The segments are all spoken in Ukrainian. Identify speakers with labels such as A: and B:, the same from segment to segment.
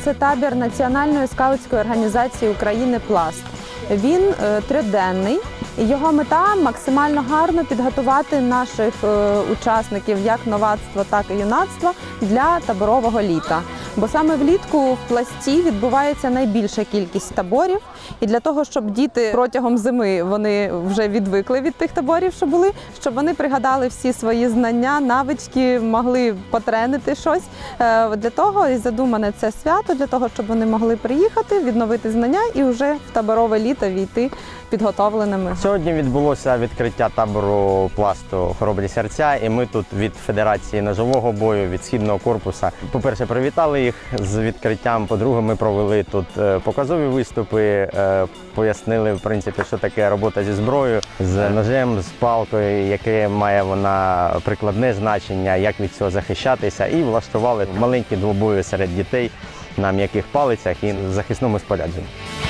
A: це табір Національної скаутської організації України «Пласт». Він триденний, і його мета – максимально гарно підготувати наших учасників як новацтва, так і юнацтва для таборового літа. Бо саме влітку в «Пласті» відбувається найбільша кількість таборів, і для того, щоб діти протягом зими вони вже відвикли від тих таборів, що були, щоб вони пригадали всі свої знання, навички, могли потренити щось. Для того і задумане це свято, для того, щоб вони могли приїхати, відновити знання і вже в таборове літо війти підготовленими.
B: Сьогодні відбулося відкриття табору «Пласту. Хоробрі серця», і ми тут від Федерації ножового бою, від Східного корпусу. По-перше, привітали їх з відкриттям, по-друге, ми провели тут показові виступи, пояснили, в принципі, що таке робота зі зброєю, з ножем, з палкою, яке має вона прикладне значення, як від цього захищатися, і влаштували маленькі двобої серед дітей на м'яких палицях і захисному спорядженні.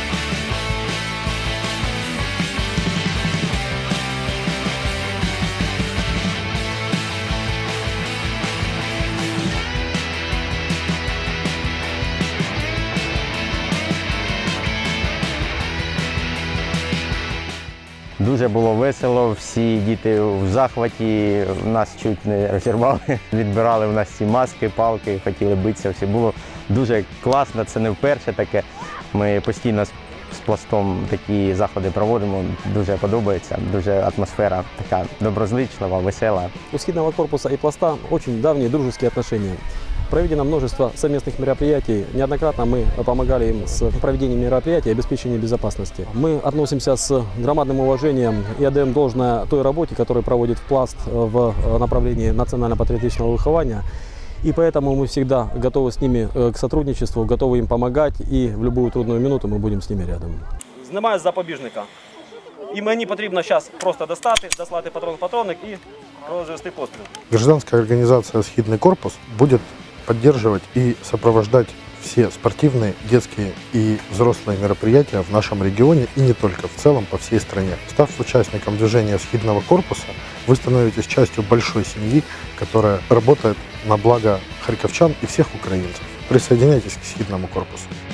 B: Дуже було весело, всі діти в захваті, нас чуть не розірвали, відбирали в нас ці маски, палки, хотіли битися, всі було дуже класно, це не вперше таке. Ми постійно з «Пластом» такі заходи проводимо, дуже подобається, дуже атмосфера така доброзичлива, весела.
C: У Східного корпуса и «Пласта» очень давние дружеские отношения. Проведено множество совместных мероприятий. Неоднократно мы помогали им с проведением мероприятий и обеспечением безопасности. Мы относимся с громадным уважением и отдаем должное той работе, которую проводит «Пласт» в направлении национально-патриотичного выхования. И поэтому мы всегда готовы с ними к сотрудничеству, готовы им помогать, и в любую трудную минуту мы будем с ними рядом.
D: Знімаю з запобіжника. І мені потрібно зараз просто дослати патронник і розвести постріл.
E: Гражданская организация «Схидный корпус» будет поддерживать и сопровождать все спортивные, детские и взрослые мероприятия в нашем регионе и не только, в целом по всей стране. Став участником движения «Схидного корпуса», вы становитесь частью большой семьи, которая работает на благо харьковчан и всех украинцев. Присоединяйтесь к «Схидному корпусу».